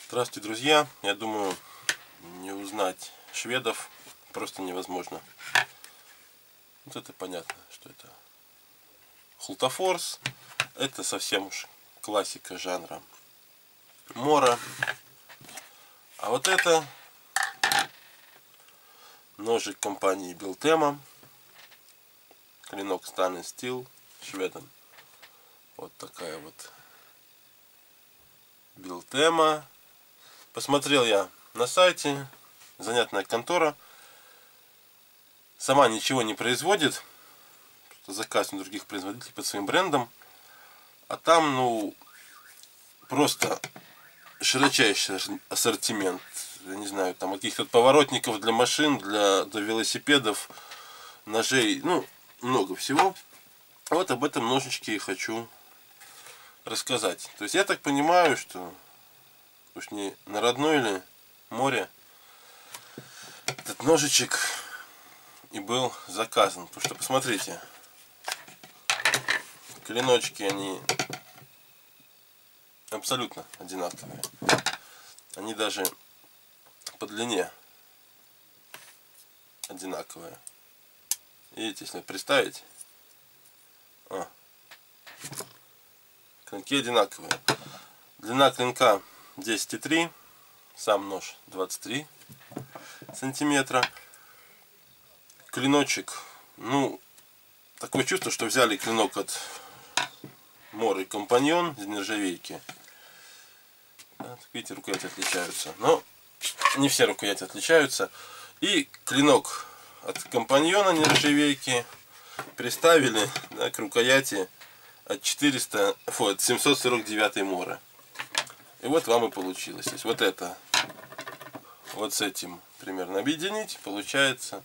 Здравствуйте, друзья! Я думаю, не узнать шведов просто невозможно. Вот это понятно, что это Hultafors. Это совсем уж классика жанра Мора. А вот это ножик компании Biltema. Клинок Stainless Steel, Шведен. Вот такая вот Biltema. Посмотрел я на сайте. Занятная контора. Сама ничего не производит. Заказ на других производителей под своим брендом. А там, ну, просто широчайший ассортимент. Я не знаю, там каких-то поворотников для машин, для велосипедов, ножей, ну, много всего. Вот об этом ножичке и хочу рассказать. То есть я так понимаю, что уж не на родное ли море этот ножичек и был заказан. Потому что, посмотрите, клиночки, они абсолютно одинаковые. Они даже по длине одинаковые. Видите, если представить, клинки одинаковые. Длина клинка 10,3, сам нож 23 сантиметра. Клиночек, ну, такое чувство, что взяли клинок от Моры Компаньон из нержавейки. Вот, видите, рукояти отличаются, но не все рукояти отличаются. И клинок от Компаньона нержавейки приставили, да, к рукояти от 749 Моры. И вот вам и получилось. То есть вот это вот с этим примерно объединить, получается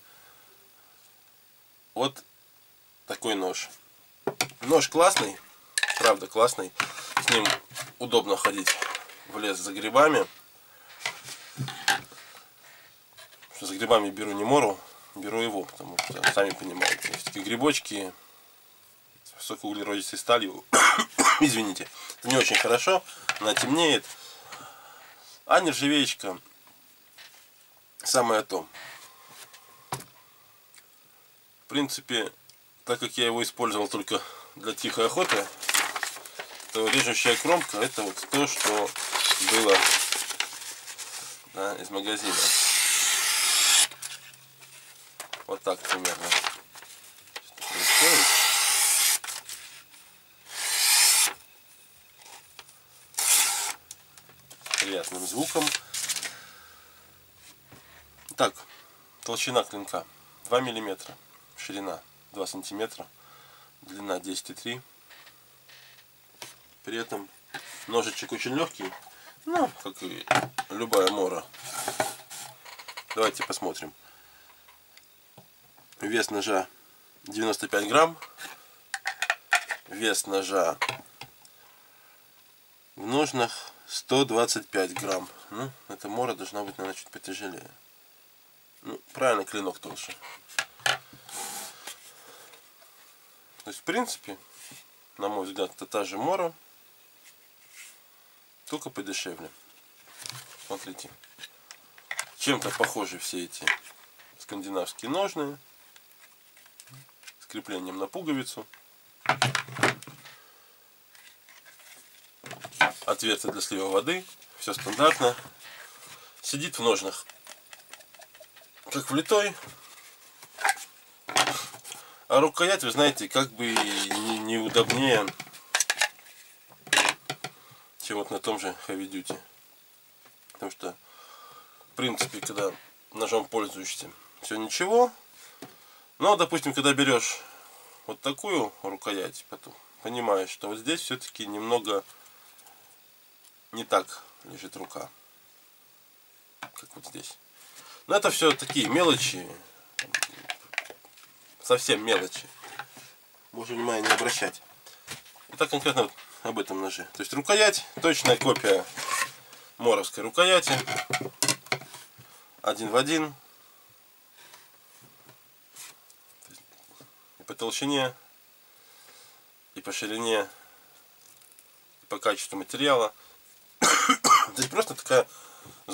вот такой нож. Нож классный, правда классный. С ним удобно ходить в лес за грибами. Что за грибами беру не Мору, беру его, потому что, сами понимаете, все-таки грибочки с высокоуглеродистой сталью, извините, это не очень хорошо, она темнеет. А нержавеечка самое то. В принципе, так как я его использовал только для тихой охоты, то режущая кромка — это вот то, что было, да, из магазина. Вот так примерно происходит. Приятным звуком. Так, толщина клинка 2 миллиметра, ширина 2 сантиметра, длина 10,3. При этом ножичек очень легкий, ну, как и любая Мора. Давайте посмотрим. Вес ножа 95 грамм. Вес ножа в ножнах 125 грамм. Ну, эта Мора должна быть, наверное, чуть потяжелее. Ну, правильно, клинок толще. То есть, в принципе, на мой взгляд, это та же Мора, только подешевле. Смотрите. Чем-то похожи все эти скандинавские ножные. С креплением на пуговицу. Отверстие для слива воды. Все стандартно. Сидит в ножнах как влитой. А рукоять, вы знаете, как бы неудобнее, чем вот на том же Heavy Duty. Потому что, в принципе, когда ножом пользуешься, все ничего. Но, допустим, когда берешь вот такую рукоять, потом понимаешь, что вот здесь все-таки немного не так лежит рука, как вот здесь. Но это все такие мелочи, совсем мелочи. Можно внимание не обращать. Итак, конкретно вот об этом ноже. То есть рукоять, точная копия моровской рукояти. Один в один. И по толщине, и по ширине, и по качеству материала. Здесь просто такая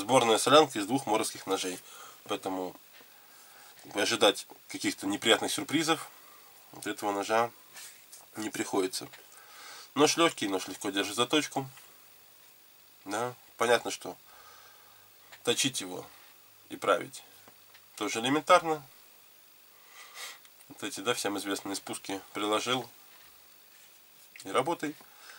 сборная солянка из 2 моровских ножей. Поэтому ожидать каких-то неприятных сюрпризов от этого ножа не приходится. Нож легкий, нож легко держит заточку. Да, понятно, что точить его и править тоже элементарно. Вот эти, да, всем известные спуски приложил и работай.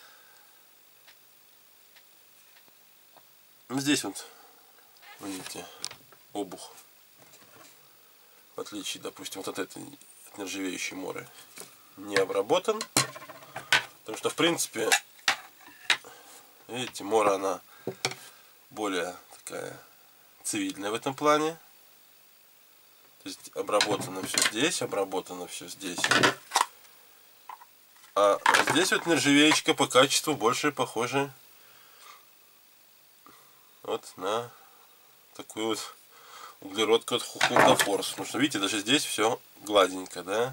Здесь вот, видите, обух, в отличие, допустим, вот от этой от нержавеющей моры, не обработан. Потому что, в принципе, видите, мора, она более такая цивильная в этом плане. То есть обработано все здесь, обработано все здесь. А здесь вот нержавеечка по качеству больше похожа вот на такую вот углеродку от Хулдафорс. Потому что, видите, даже здесь все гладенько, да.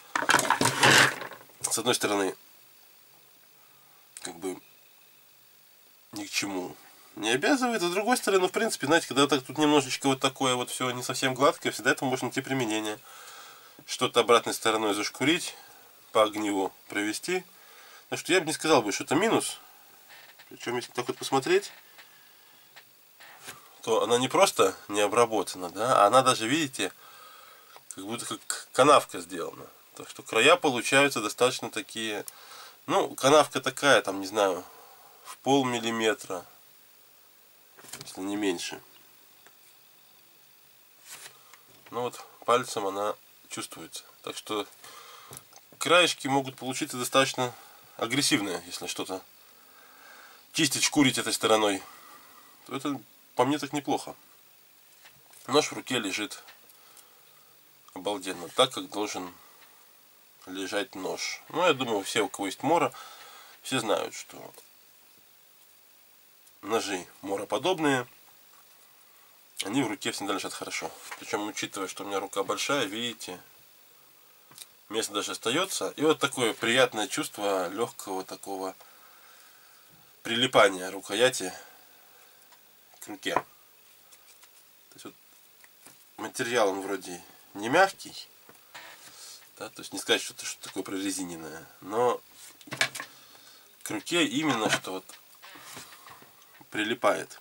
С одной стороны, как бы ни к чему не обязывает, а с другой стороны, в принципе, знаете, когда так тут немножечко вот такое вот все не совсем гладкое, всегда этому можно найти применение. Что-то обратной стороной зашкурить, по огниву провести. Так что я бы не сказал бы, что это минус. Причем, если так вот посмотреть, то она не просто не обработана, да, а она даже, видите, как будто как канавка сделана. Так что края получаются достаточно такие, ну, канавка такая, там, не знаю, в полмиллиметра, если не меньше. Ну вот пальцем она чувствуется. Так что краешки могут получиться достаточно агрессивные, если что-то чистить, шкурить этой стороной. То это по мне так неплохо. Нож в руке лежит обалденно, так как должен лежать нож. Ну, я думаю, все, у кого есть мора, все знают, что ножи мороподобные, они в руке всегда лежат хорошо. Причем, учитывая, что у меня рука большая, видите, место даже остается. И вот такое приятное чувство легкого такого прилипания рукояти к руке. То есть вот материал он вроде не мягкий, да, то есть не сказать, что это что-то такое прорезиненное, но к руке именно что вот прилипает.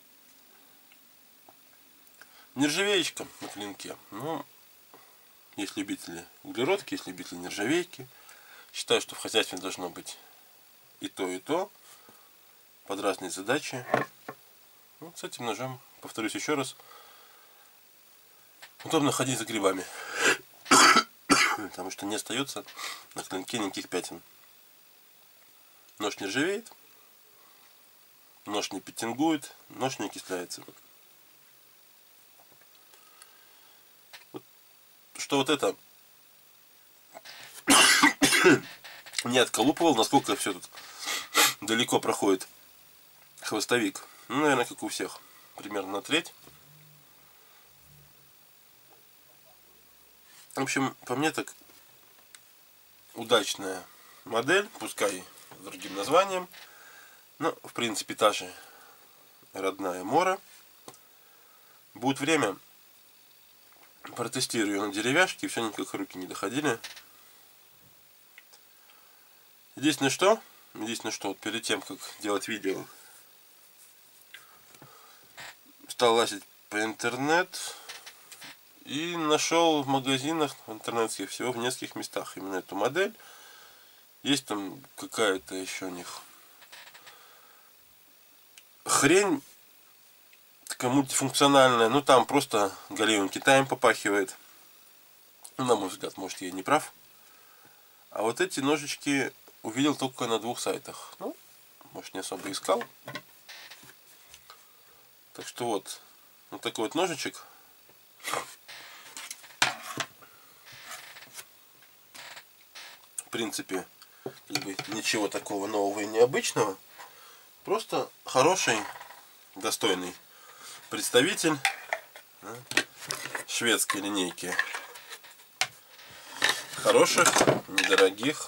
Нержавеечка на клинке. Ну, есть любители углеродки, есть любители нержавейки. Считаю, что в хозяйстве должно быть и то, под разные задачи. Вот с этим ножом, повторюсь еще раз, удобно ходить за грибами, потому что не остается на клинке никаких пятен. Нож не ржавеет, нож не петтингует, нож не окисляется. Что вот это не отколупывал, насколько все тут далеко проходит хвостовик. Ну, наверное, как у всех, примерно на треть. В общем, по мне так удачная модель, пускай с другим названием, но в принципе та же родная мора. Будет время, протестирую ее на деревяшке, и все никак руки не доходили. Единственное, что вот перед тем, как делать видео, стал лазить по интернету и нашел в магазинах интернетских всего в нескольких местах именно эту модель. Есть там какая-то еще у них хрень такая мультифункциональная, ну там просто галеевым Китаем попахивает. Ну, на мой взгляд, может, я не прав. А вот эти ножички увидел только на 2 сайтах. Ну, может, не особо искал. Так что вот такой вот ножичек. В принципе, как бы ничего такого нового и необычного. Просто хороший, достойный представитель, да, шведской линейки. Хороших, недорогих,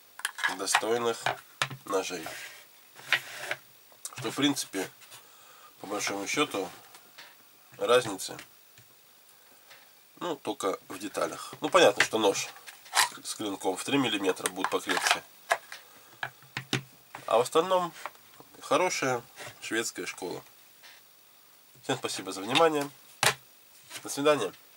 достойных ножей. Что, в принципе, по большому счету разницы, ну, только в деталях. Ну, понятно, что нож с клинком в 3 миллиметра будет покрепче. А в остальном хорошая шведская школа. Всем спасибо за внимание. До свидания.